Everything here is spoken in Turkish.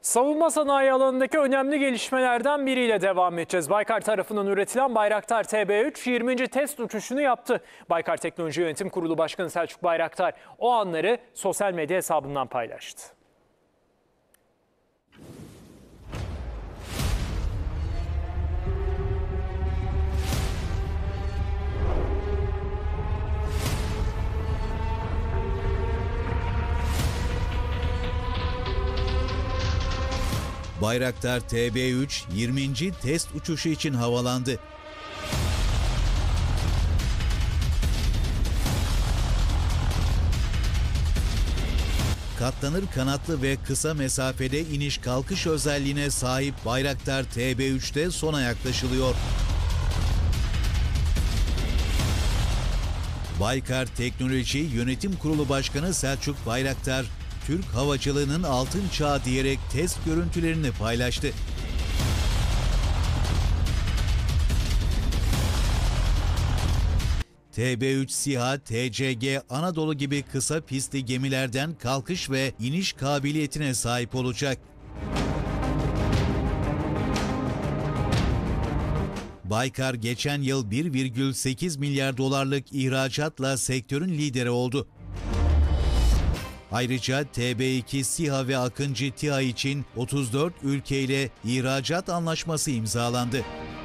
Savunma sanayi alanındaki önemli gelişmelerden biriyle devam edeceğiz. Baykar tarafından üretilen Bayraktar TB3 20. test uçuşunu yaptı. Baykar Teknoloji Yönetim Kurulu Başkanı Selçuk Bayraktar o anları sosyal medya hesabından paylaştı. Bayraktar TB3 20. test uçuşu için havalandı. Katlanır kanatlı ve kısa mesafede iniş kalkış özelliğine sahip Bayraktar TB3'te sona yaklaşılıyor. Baykar Teknoloji Yönetim Kurulu Başkanı Selçuk Bayraktar, Türk havacılığının altın çağı diyerek test görüntülerini paylaştı. TB3 SİHA, TCG, Anadolu gibi kısa pistli gemilerden kalkış ve iniş kabiliyetine sahip olacak. Baykar geçen yıl 1,8 milyar dolarlık ihracatla sektörün lideri oldu. Ayrıca TB2 SİHA ve Akıncı TİHA için 34 ülkeyle ihracat anlaşması imzalandı.